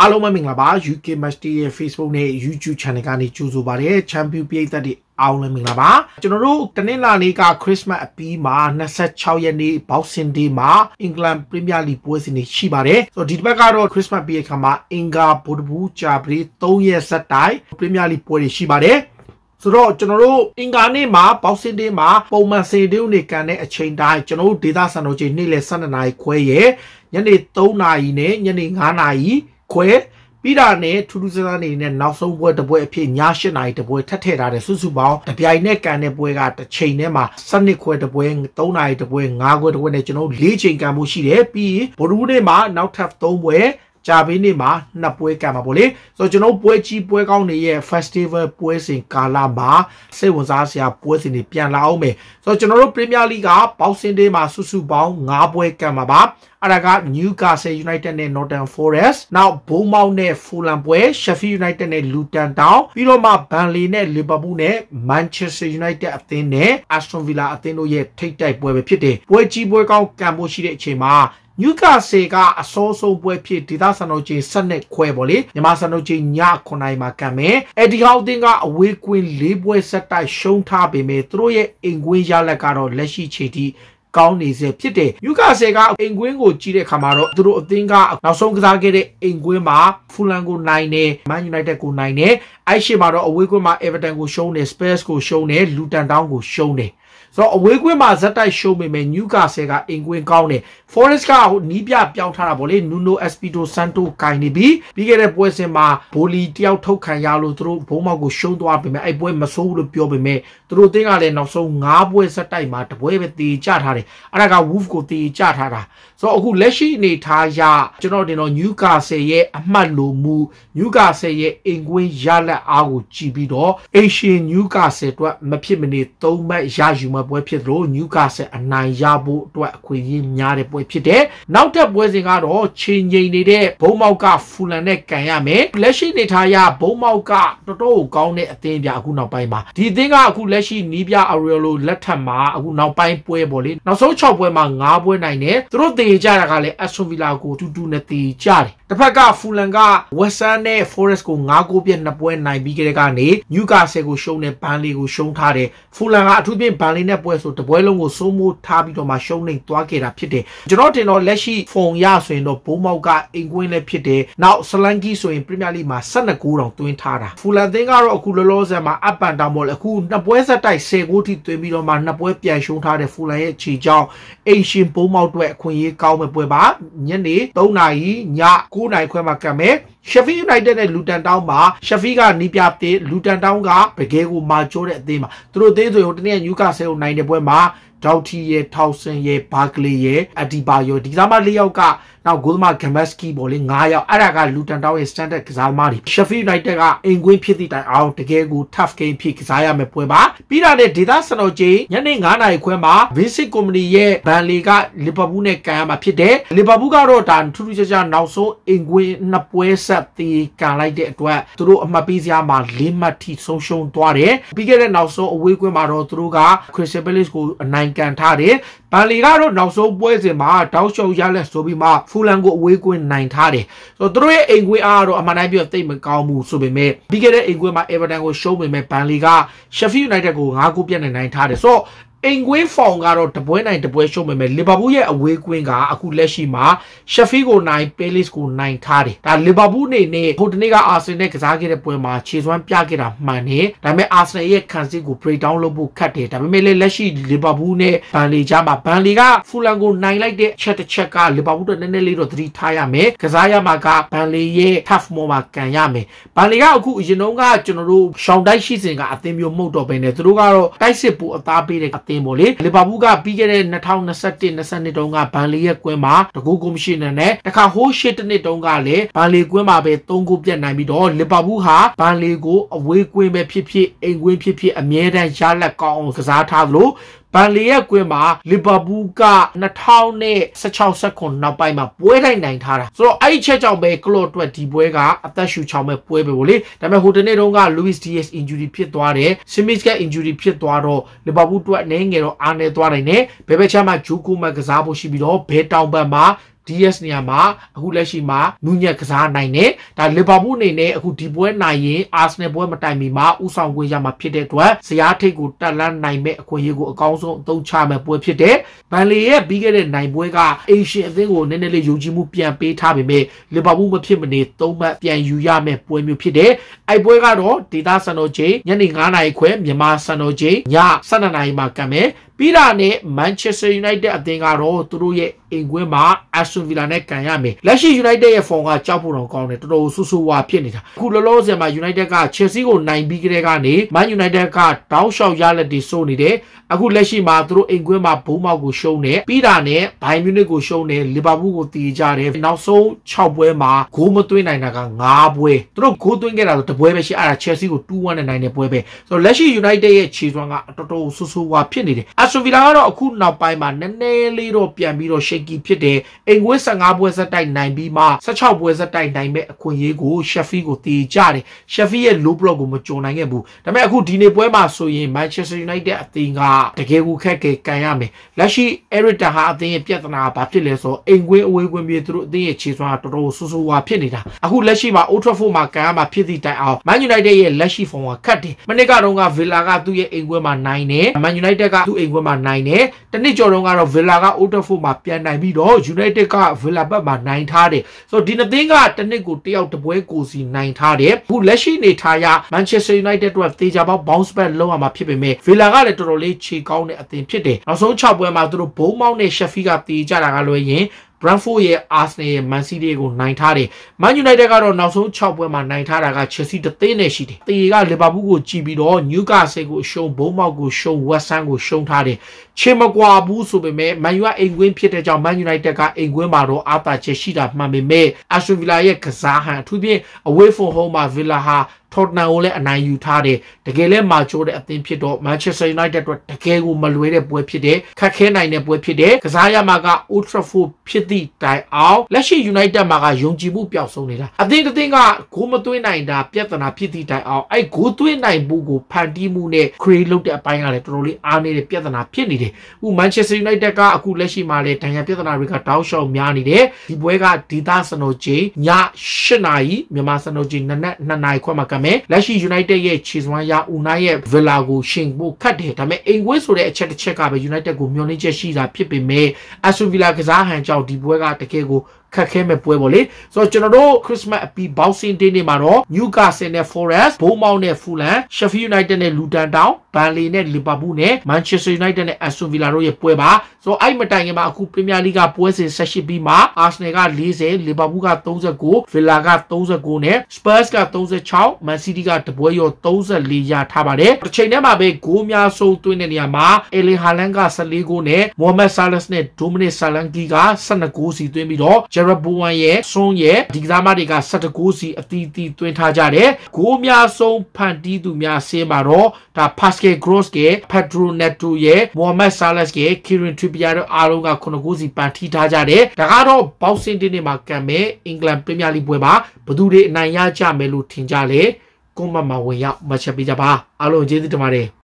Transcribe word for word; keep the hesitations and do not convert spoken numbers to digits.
အားလုံးပဲမင်္ဂလာပါ U K Match ရဲ့ Facebook နဲ့ YouTube Channel ကနေကြိုဆိုပါတယ် Champion ပြည်သက်တွေအားလုံးမင်္ဂလာပါကျွန်တော်တို့တနင်္လာနေ့က Christmas အပြီးမှာtwenty-sixရက်နေ့ Boxing Day မှာ England Premier League ပွဲစဉ်တွေရှိပါတယ်ဆိုတော့ဒီတစ်ပတ်ကတော့ Christmas ပြီးတဲ့အခါမှာအင်္ဂါဗုဒ္ဓဘူးကြာပတေးthreeရက်ဆက်တိုင် Premier League ပွဲတွေရှိပါတယ်ဆိုတော့ကျွန်တော်တို့အင်္ဂါနေ့မှာ Boxing Day မှာပုံမှန်စေတုံးနေကန်တဲ့အချိန်တိုင်းကျွန်တော်တို့ဒေသစံတော်ချိန်နေ့လယ်twelveနာရီခွဲရဲ့ညနေthreeနာရီနဲ့ညနေfiveနာရီခွဲပြီးတာနဲ့ထူးထူးဆန်းဆန်းနေနဲ့နောက်ဆုံးပွဲတစ်ပွဲအဖြစ်ညeightနာရီတစ်ပွဲထပ်ထည့်ထားတယ်စုစုပေါင်းတပြိုင်နဲ့ကန်တဲ့ပွဲကတစ်ချိန်ထဲမှာtwelveခွဲတစ်ပွဲthreeနာရီတစ်ပွဲfiveခွဲတစ်ပွဲနဲ့ကျွန်တော်fourချိန်ကန်မှုရှိတယ်ပြီးဗုဒ္ဓဘူးနေ့မှာနောက်ထပ်threeပွဲကြာပေးနေ့မှာtwoပွဲကန်မှာပေါ့လေဆိုတော့ကျွန်တော်ပွဲကြီးပွဲကောင်းတွေရဲ့ Festival ပွဲစဉ်ကာလမှာစိတ်ဝင်စားစရာပွဲစဉ်တွေပြန်လာအောင်မယ်ဆိုတော့ကျွန်တော်တို့ Premier League က Boxing Day မှာစုစုပေါင်းfiveပွဲကန်မှာပါအဲ့ဒါက Newcastle United နဲ့ Nottingham Forest နောက် Bournemouth နဲ့ Fulham ပွဲ Sheffield United နဲ့ Luton Town ပြီးတော့မှ Burnley နဲ့ Liverpool နဲ့ Manchester United အသင်းနဲ့ Aston Villa အသင်းတို့ရဲ့ထိပ်တိုက်ပွဲပဲဖြစ်တယ်ပွဲကြီးပွဲကောင်းကန်ဖို့ရှိတဲ့အချိန်မှာNewcastle ကအစောဆုံးပွဲဖြစ်ဒေသစံတော်ချိန်twelveခွဲပေါ့လေမြန်မာစံတော်ချိန်ညnineနာရီမှာကန်မယ်အဲ့ဒီဟောင်းတင်းကအဝေးကွင်းfourပွဲဆက်တိုက်ရှုံးထားပေမဲ့သူတို့ရဲ့အိမ်ကွင်းရလက်ကတော့လက်ရှိချိန်ထိကောင်းနေစေဖြစ်တယ် Newcastle ကအိမ်ကွင်းကိုကြီးတဲ့ခါမှာတော့သူတို့အသင်းကနောက်ဆုံးကစားခဲ့တဲ့အိမ်ကွင်းမှာ Fulham ကိုနိုင်တယ် Man United ကိုနိုင်တယ်အဲ့ရှေ့မှာတော့အဝေးကွင်းမှာ Everton ကိုရှုံးတယ် Spurs ကိုရှုံးတယ် Luton Town ကိုရှုံးတယ်ဆိုတော့အဝေးကွင်းမှာဇက်တိုက်ရှုံးပေမဲ့ Newcastle ကအင်ကွင်းကောင်းတယ် Forest ကနီးပြပြောင်းထားတာဗောလေ Nuno Espirito Santo ကိုင်နေပြီပြီးခဲ့တဲ့ပွဲစဉ်မှာဘိုလီတယောက်ထုတ်ခံရလို့သူတို့ဘုံမောက်ကိုရှုံးသွားပေမဲ့အဲ့ပွဲမဆိုးဘူးလို့ပြောပေမဲ့သူတို့အသင်းကလည်းနောက်ဆုံးfiveပွဲဇက်တိုက်မှာတပွဲပဲတေချထားတယ်အဲ့ဒါက Wolf ကိုတေချထားတာဆိုတော့အခုလက်ရှိအနေထားရကျွန်တော်တင်တော့ Newcastle ရဲ့အမှတ်လိုမှု Newcastle ရဲ့အင်ကွင်းရလက်အားကိုကြည့်ပြီးတော့ Asian Newcastle အတွက်မဖြစ်မနေthreeမှတ်ရယူမှာပွဲဖြစ်လို့ Newcastle အနိုင်ရဖို့အတွက်အခွင့်အရေးများတဲ့ပွဲဖြစ်တယ်နောက်ထပ်ပွဲစဉ်ကတော့ချိန်ငိန်နေတဲ့ဘုံမောက်က Fulham နဲ့ကန်ရမယ်လက်ရှိနေထားရဘုံမောက်ကတော်တော်ကောင်းတဲ့အသင်းပြအခုနောက်ပိုင်းမှာဒီအသင်းကအခုလက်ရှိနီးပြ Aurelio လက်ထက်မှာအခုနောက်ပိုင်းပွဲပေါ့လေနောက်ဆုံးsixပွဲမှာfiveပွဲနိုင်တယ်သူတို့တေကြတာကလည်း Aston Villa ကိုtwo twoနဲ့တေကြတယ်တစ်ဖက်က Fulham က West Ham နဲ့ Forest ကိုfive goalပြtwoပွဲနိုင်ပြီးကြတဲ့ကနေ Newcastle ကိုရှုံးတယ် Burnley ကိုရှုံးထားတယ် Fulham ကအထူးဖြင့် Burnley နဲ့ပွဲဆိုတပွဲလုံးကိုစိုးမိုးထားပြီးတော့မှရှုံးနေသွားခဲ့တာဖြစ်တယ်ကျွန်တော်တင်တော့လက်ရှိဖုန်ရဆိုရင်တော့ဘိုးမောက်ကအင်ကွင်းလည်းဖြစ်တယ်နောက် Solanke ဆိုရင် Premier League မှာtwelve goal တောင်သွင်းထားတာ Fulham သင်းကတော့အခုလောလောဆယ်မှာ up and down ပေါ့လေအခုနှစ်ပွဲဆက်တိုက်ten goal ထိသွင်းပြီးတော့မှနှစ်ပွဲပြန်ရှုံးထားတဲ့ Fulham ရဲ့ခြေကြောင်းအိမ်ရှင်ဘိုးမောက်အတွက်အခွင့်အရေးကောင်းမဲ့ပွဲပါညနေthreeနာရီညnineနာရီခွဲမှာကံမယ်Sheffield United နဲ့ Luton Town မှာ Sheffield ကနီးပြတဲ့ Luton Town ကတကယ်ကိုမာချိုးတဲ့အသင်းမှာသူတို့အသင်းဆိုရင်တနေ့ Newcastle ကိုနိုင်တဲ့ပွဲမှာDoughty ရဲ့ Towson ရဲ့ Barkley ရဲ့ Adebayo ဒီကစားမfourယောက်ကနောက် Golma Gamaski ပေါ့လေfiveယောက်အဲ့ဒါက Luton Town ရဲ့ standard ကစားသမားတွေ Sheffield United ကအင်ကွင်းဖြစ်သည့်တိုင်အောင်တကယ်ကို tough game ဖြစ်ကစားရမယ့်ပွဲပါပြီးတာနဲ့ဒေသစံတော်ချိန်ညနေfiveနာရီခွဲမှာ Vincent Kompany ရဲ့ Burnley က Liverpool နဲ့ကန်ရမှာဖြစ်တယ် Liverpool ကတော့ဒါထူးထူးခြားခြားနောက်ဆုံးအင်ကွင်းtwoပွဲဆက်ตีကန်လိုက်တဲ့အတွက်သူတို့အမှတ်ပေးစရာမှာfourမှတ်ထိဆုံးရှုံးသွားတယ်ပြီးခဲ့တဲ့နောက်ဆုံးအဝေးကွင်းမှာတော့သူတို့က Crystal Palace ကိုအနိုင်ကန်ထားတယ် Burnley ကတော့နောက်ဆုံးပွဲစဉ်မှာတောက်လျှောက်ရလက်ဆိုပြီးမှ Fulham ကိုအဝေးကွင်းနိုင်ထားတယ်ဆိုတော့သူတို့ရဲ့အိမ်ကွင်းအားတော့အမှန်တိုင်းပြောသိမကောင်းဘူးဆိုပေမဲ့ပြီးခဲ့တဲ့အိမ်ကွင်းမှာ Everton ကိုရှုံးပေမဲ့ Burnley က Sheffield United ကိုfive goal ပြတ်နိုင်ထားတယ်ဆိုတော့အင်ကွင်းဖောင်ကတော့တပွဲနိုင်တပွဲရှုံးပေမဲ့ Liverpool ရဲ့အဝေးကွင်းကအခုလက်ရှိမှာ Sheffield ကိုနိုင် Palace ကိုနိုင်ထားတယ်ဒါ Liverpool အနေနဲ့ဟိုတနေ့က Arsenal နဲ့ကစားခဲ့တဲ့ပွဲမှာခြေစွမ်းပြခဲ့တာမှန်တယ်ဒါပေမဲ့ Arsenal ရဲ့ခံစစ်ကို break down လုပ်ဖို့ခက်တယ်ဒါပေမဲ့လက်ရှိ Liverpool နဲ့ Burnley ကြားမှာ Burnley က Fulham ကိုနိုင်လိုက်တဲ့ချက်တစ်ချက်က Liverpool တို့နည်းနည်းလေးတော့သတိထားရမယ်ကစားရမှာက Burnley ရဲ့ tough မောမှာကန်ရမယ် Burnley ကအခုအရင်တုန်းကကျွန်တော်တို့ရှောင်းတိုက်ရှိစဉ်ကအသင်းမျိုးမဟုတ်တော့ဘဲနဲ့သူတို့ကတော့တိုက်စစ်ပူအသားပေးတဲ့အသင်းပေါ့လေ Liverpool ကပြီးခဲ့တဲ့twenty twenty-one twenty-twoတုန်းက Burnley ရဲ့ကွင်းမှာတကူကော်မရှင်နဲ့တခါဟိုးရှစ်တနှစ်တုန်းကလည်း Burnley ကွင်းမှာပဲthree goal ပြတ်နိုင်ပြီးတော့ Liverpool ဟာ Burnley ကိုအဝေးကွင်းပဲဖြစ်ဖြစ်အိမ်ကွင်းဖြစ်ဖြစ်အမြဲတမ်းရလက်ကောင်းအောင်ကစားထားသလို Burnley ရဲ့ကွင်းမှာ Liverpool ကtwenty sixteen နောက်ပိုင်းမှာပွဲတိုင်းနိုင်ထားတာဆိုတော့အဲ့ဒီချက်ကြောင့်ပဲ Klopp အတွက်ဒီပွဲကအသက်ရှူချောင်မဲ့ပွဲပဲဗောလေဒါပေမဲ့ဟိုတနေ့တုန်းက Luis Diaz injury ဖြစ်သွားတယ် Smith က injury ဖြစ်သွားတော့ Liverpool အတွက်အနေငယ်တော့အားနေသွားနိုင်တယ်ဘယ်ဘက်ချမ်းမှာ Joko မှာကစားဖို့ရှိပြီးတော့ဘဲတောင်ဘက်မှာ D S နေရာမှာအခုလက်ရှိမှာနူးညံ့ကစားနိုင်တယ်ဒါလီဗာပူးအနေနဲ့အခုဒီပွဲနိုင်ရင်အာဆနယ်ပွဲမတိုင်မီမှာဥဆောင်ခွင့်ရမှာဖြစ်တဲ့အတွက်ဇယားထိပ်ကိုတက်လန်းနိုင်မဲ့အခွင့်အရေးကိုအကောင်းဆုံးအသုံးချမဲ့ပွဲဖြစ်တယ်ဘန်လီရဲ့ပြီးခဲ့တဲ့နိုင်ပွဲကအေရှန်အသင်းကိုနည်းနည်းလေးယုံကြည်မှုပြန်ပေးထားပေမဲ့လီဗာပူးမဖြစ်မနေသုံးမှတ်ပြန်ယူရမဲ့ပွဲမျိုးဖြစ်တယ်အဲ့ပွဲကတော့ဒေတာစံတော်ချိန်ညနေ9နာရီခွဲမြန်မာစံတော်ချိန်ည12နာရီမှာကံမယ်ပြီးတာနဲ့ Manchester United အသင်းကတော့သူတို့ရဲ့အိမ်ကွင်းမှာ Aston Villa နဲ့ကန်ရမယ်လက်ရှိ United ရဲ့ form ကကြောက်ဖို့တော့ကောင်းတယ်တော်တော်ဆူဆူဝါဖြစ်နေတာအခုလောလောဆယ်မှာ United က Chelsea ကိုနိုင်ပြီးကြတဲ့ကနေ Man United ကတောင်းလျှောက်ရလက်တွေစိုးနေတယ်အခုလက်ရှိမှာသူတို့အိမ်ကွင်းမှာဘုံမောက်ကိုရှုံးတယ်ပြီးတာနဲ့ Bayern Munich ကိုရှုံးတယ် Liverpool ကိုတီးကြတယ်နောက်ဆုံး6ပွဲမှာဂိုးမသွင်းနိုင်တာက5ပွဲသူတို့ဂိုးသွင်းခဲ့တာဆိုတပွဲပဲရှိအဲ့ဒါ Chelsea ကိုtwo oneနဲ့နိုင်တဲ့ပွဲပဲဆိုတော့လက်ရှိ United ရဲ့ခြေစွမ်းကတော်တော်ဆူဆူဝါဖြစ်နေတယ် Aston Villa ကတော့အခုနောက်ပိုင်းမှာနည်းနည်းလေးတော့ပြန်ပြီးတော့ shaky ဖြစ်တယ်အိမ်ကွင်း15ပွဲဆက်တိုက်နိုင်ပြီးမှ16ပွဲဆက်တိုက်နိုင်မဲ့အခွင့်အရေးကို Sheffield ကိုတီးကြတယ် Sheffield ရဲ့ low block ကိုမကြုံနိုင်ခဲ့ဘူးဒါပေမဲ့အခုဒီနေ့ပွဲမှာဆိုရင် Manchester United အသင်းကတကယ်ကိုခက်ခဲကန်ရမယ်လက်ရှိ Eric Ten Hag အသင်းရဲ့ပြဿနာဘာဖြစ်လဲဆိုတော့အိမ်ကွင်းအဝေးကွင်းပြေသူတို့အသင်းရဲ့ခြေစွမ်းကတော်တော်ဆူဆူဝါဖြစ်နေတာအခုလက်ရှိမှာ Old Trafford မှာကန်ရမှာဖြစ်သည့်တိုင်အောင် Man United ရဲ့လက်ရှိ form ကခတ်တယ်မနေ့ကတော့က Villa ကသူ့ရဲ့အိမ်ကွင်းမှာနိုင်တယ် Man United ကသူ့အိမ်ကွင်းမှာနိုင်တယ်တနစ်ကျော်တုန်းကတော့ Villa က Old Trafford မှာပြန်နိုင်ပြီးတော့ United က Villa ဘက်မှာနိုင်ထားတယ်ဆိုတော့ဒီနှစ်သင်းကတနစ်ကိုတယောက်တပွဲကိုစီနိုင်ထားတယ်အခုလက်ရှိနေထားရ Manchester United တို့သေချာပေါက် bounce back လုပ်ရမှာဖြစ်ပေမဲ့ Villa ကလည်းတော်တော်လေးခြေကောင်းတဲ့အသင်းဖြစ်တယ်နောက်ဆုံး6ပွဲမှာသူတို့ဘုံမောင်းနဲ့ Sheffield ကတေးကြတာကလွယ်ရင်Brentford ရဲ့ Arsenal ရဲ့ Man City ကိုနိုင်ထားတယ် Man United ကတော့နောက်ဆုံး6ပွဲမှာနိုင်ထားတာက Chelsea တသိန်းနဲ့ရှိတယ်တေက Liverpool ကိုကြည့်ပြီးတော့ Newcastle ကိုရှုံး Bournemouth ကိုရှုံး West Ham ကိုရှုံးထားတယ်ချေမကွာဘူးဆိုပေမဲ့ Man U အိမ်ကွင်းဖြစ်တဲ့ကြောင့် Man United ကအိမ်ကွင်းမှာတော့အာသာချက်ရှိတာမှန်ပေမဲ့ Aston Villa ရဲ့ကစားဟန်အထူးဖြင့် away from home မှာ Villa ဟာTottenham ကိုလည်းအနိုင်ယူထားတယ်တကယ်လည်းမာချိုးတဲ့အသင်းဖြစ်တော့ Manchester United အတွက်တကယ်ကိုမလွယ်တဲ့ပွဲဖြစ်တယ်ခက်ခဲနိုင်တဲ့ပွဲဖြစ်တယ်ကစားရမှာက Old Trafford ဖြစ်သည့်တိုင်အောင်လက်ရှိ United မှာကယုံကြည်မှုပျောက်ဆုံးနေတာအသင်းတစ်သင်းကဂိုးမသွင်းနိုင်တာပြဿနာဖြစ်သည့်တိုင်အောင်အဲ့ဂိုးသွင်းနိုင်မှုကိုဖန်တီးမှုနဲ့ create လုပ်တဲ့အပိုင်းကလည်းတော်တော်လေးအားနေတဲ့ပြဿနာဖြစ်နေတယ်ဥ Manchester United ကအခုလက်ရှိမှာလည်းဒဏ်ရာပြဿနာတွေကတောက်လျှောက်များနေတယ်ဒီပွဲကဒေသစံတော်ချိန်ည၈နာရီမြန်မာစံတော်ချိန်နနက်၂နာရီခွဲမှာကမယ်လက်ရှိ United ရဲ့ခြေစွမ်းရဦးနိုင်ရဲ့ Villa ကိုရှင်ဖို့ခတ်တယ်ဒါပေမဲ့အိမ်ကွင်းဆိုတဲ့အချက်တစ်ချက်ကပဲ United ကိုမျှော်လင့်ချက်ရှိတာဖြစ်ပေမဲ့ Aston Villa ကစားဟန်ကြောင့်ဒီပွဲကတကယ်ကိုခက်ခဲမဲ့ပွဲပေါ့လေဆိုတော့ကျွန်တော်တို့ Christmas အပြီး Boxing Day နေ့မှာတော့ Newcastle နဲ့ Forest Bournemouth နဲ့ Fulham Sheffield United နဲ့ Luton Town Burnley နဲ့ Liverpool နဲ့ Manchester United နဲ့ Aston Villa တို့ရဲ့ပွဲပါဆိုတော့အဲ့မတိုင်ခင်မှာအခု Premier League ကပွဲစဉ်၁၈ပြီးမှာ Arsenal က၄၀ Liverpool က၃၉ Villa က၃၉နဲ့ Spurs က၃၆ Man City ကတပွဲရော၃၄ရထားပါတယ်တစ်ချိန်တည်းမှာပဲဂိုးများဆုံးသွင်းတဲ့နေရာမှာ Erling Haaland က၁၄ဂိုးနဲ့ Mohamed Salah နဲ့ Dominic Solanke က၁၂ဂိုးစီသွင်းပြီးတော့Gerard Bowen ရဲ့Son ရဲ့ဒီကစားမတွေက၁၁ဂိုးစီအသီးသီးသွင်းထားကြတယ်ဂိုးများဆုံးဖန်တီးသူများဆင်းမှာတော့ဒါ Pascal Gross ရဲ့ Pedro Neto ရဲ့ Mohamed Salah ရဲ့ Kieran Trippier တို့အားလုံးက9ဂိုးစီပန်တီးထားကြတယ်ဒါကတော့ Boxing Day နေ့မှာကံမဲ့ England Premier League ပွဲမှာဘယ်သူတွေအနိုင်ရကြမယ်လို့ထင်ကြလဲကွန်မန့်မှာဝင်ရောက်မှတ်ချက်ပေးကြပါအားလုံးကျေးဇူးတင်ပါတယ်